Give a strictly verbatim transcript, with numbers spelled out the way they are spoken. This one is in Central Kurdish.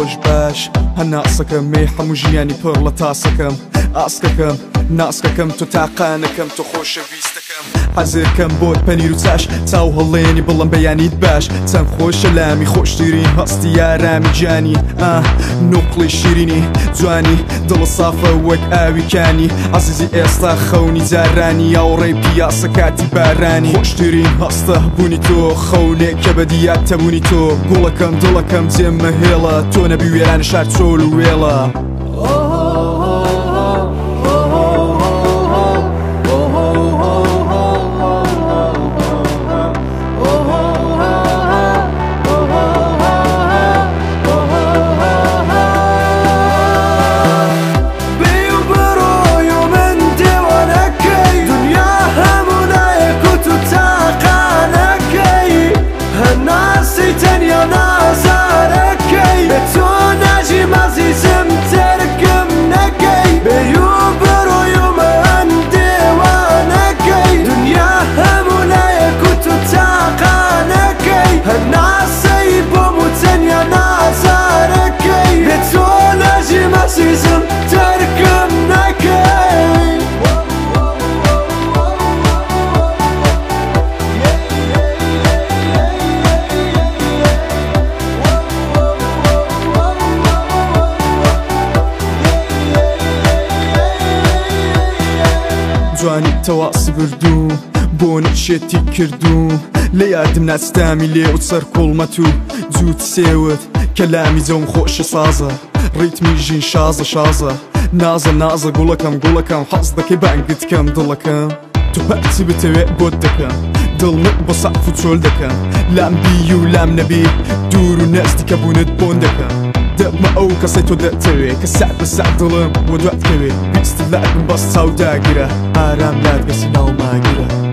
خۆش باش هە ناسەکەم مێ هەموو ژیانی پڕ لە تاسەکەم ئاسکەکەم ناسکەکەم تۆ تاقانەکەم تۆ خۆشەویستەکەم حەزێکەم بۆت پەنیر و چاش چاو هەڵێنی بڵم بەیانیت باش چەند خۆشە لامی خۆشترین هەستی یارامی جانی ئاه نوقڵی شیرینی جوانی دڵە سافە وەک ئاویکانی عەزیزی ئێستا خەونی جارانی یاوڕێی پیاسە کاتی بارانی خۆشترین هەستە بوونی تۆ خەونێک کە بەدیات تەبوونی تۆ گوڵەکەم دڵەکەم جێمە هێڵە تۆ نەبی وێران شار چۆل و وێڵە جوانی تەواسی بردوو بۆ نەشێتی کردوو لە یادم ناچدامی لێ و سەر کوڵمەت و جووت سێوت کەلامی جەوم خۆشە سازە ڕیتمی ژین شازە شازە نازە نازە گوڵەکەم گوڵەکەم حەز دەکەی بانگت کەم دڵەکەم تو هەرچی بتەوێت بۆت دەکەم دڵمت بە سەقف و چۆل دەکەم لام بی و لام نەبی دوور و نەزدیکە بوونت بۆن دەکەم دەبمە ئەو کەسەی تۆ دەتەوێت کە سەعد بە سەعد دڵم بۆ دواتکەوێت ویستت لە ئەدم بەس چاو داگیرە ئارام لات گەسی ناو ماگیرە